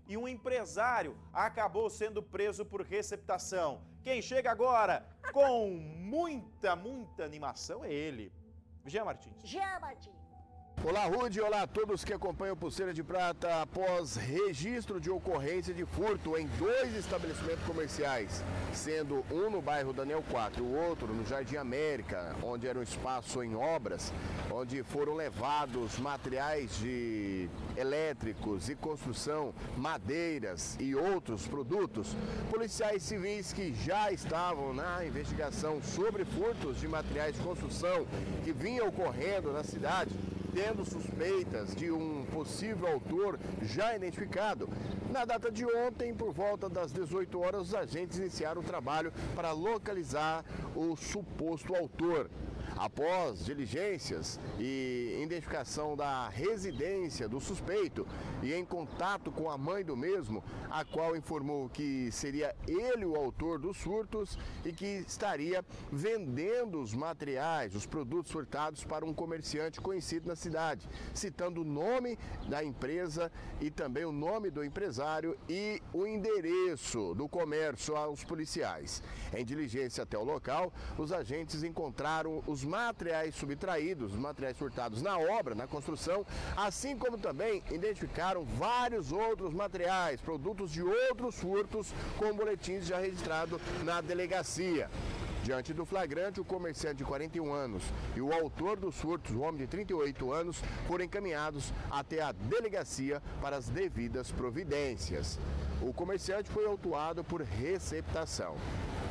e um empresário acabou sendo preso por receptação. Quem chega agora com muita animação é ele, Jean Martins. Jean Martins. Olá, Rudy. Olá a todos que acompanham Pulseira de Prata. Após registro de ocorrência de furto em 2 estabelecimentos comerciais, sendo um no bairro Daniel 4 e o outro no Jardim América, onde era um espaço em obras, onde foram levados materiais de elétricos e construção, madeiras e outros produtos, policiais civis que já estavam na investigação sobre furtos de materiais de construção que vinham ocorrendo na cidade, tendo suspeitas de um possível autor já identificado. Na data de ontem, por volta das 18 horas, os agentes iniciaram o trabalho para localizar o suposto autor. Após diligências e identificação da residência do suspeito e em contato com a mãe do mesmo, a qual informou que seria ele o autor dos furtos e que estaria vendendo os materiais, os produtos furtados para um comerciante conhecido na cidade, citando o nome da empresa e também o nome do empresário e o endereço do comércio aos policiais. Em diligência até o local, os agentes encontraram os materiais subtraídos, os materiais furtados na obra, na construção, assim como também identificaram vários outros materiais, produtos de outros furtos, com boletins já registrados na delegacia. Diante do flagrante, o comerciante de 41 anos e o autor dos furtos, o homem de 38 anos, foram encaminhados até a delegacia para as devidas providências. O comerciante foi autuado por receptação.